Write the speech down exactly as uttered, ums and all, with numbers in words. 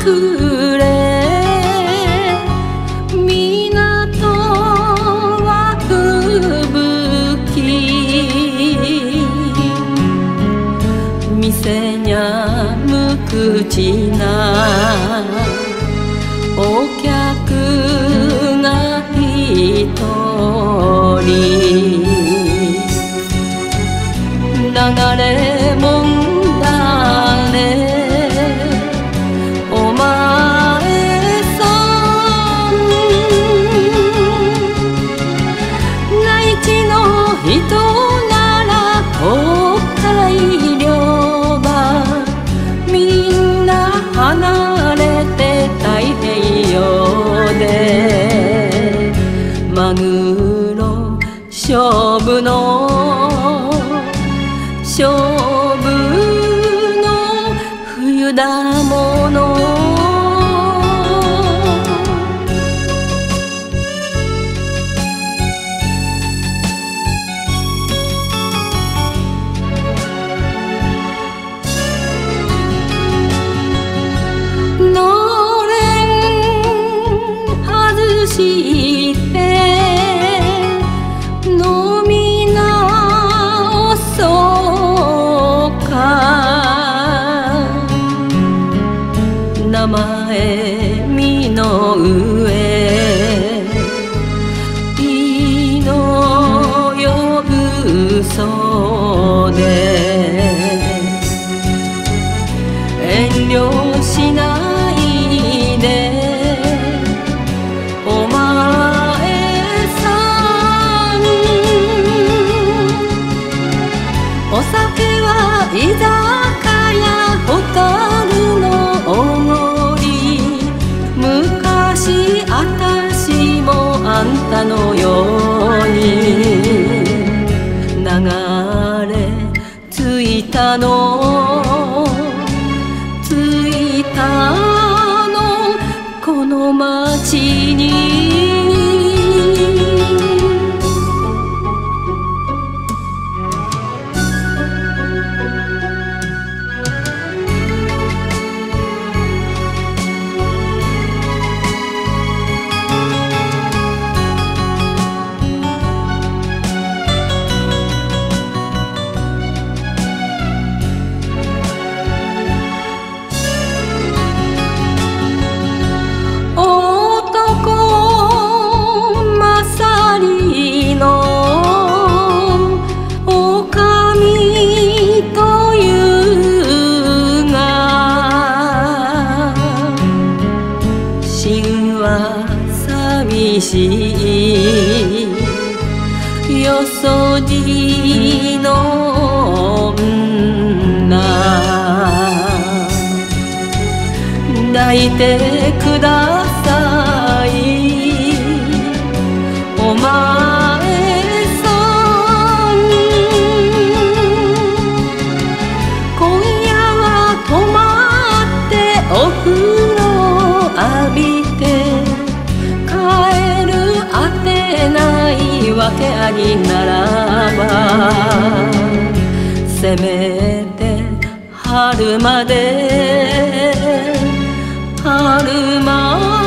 れ港は吹雪店にゃ無口なお客が一人流れもんだねお前さん内地の人なら東海両場みんな離れて太平洋でマグロ勝負の勝負の冬だもののれん外して飲み直そうか名前身の上いのよ嘘で遠慮しないでお前さんお酒は居酒屋ホタルのおごり昔あたしもあんたのように流れ着いたの着いたのこの街に寂しいよそじの女抱いてくださいお前さん今夜は泊まってお風呂浴びて帰るあてないわけありならばせめて春まで春まで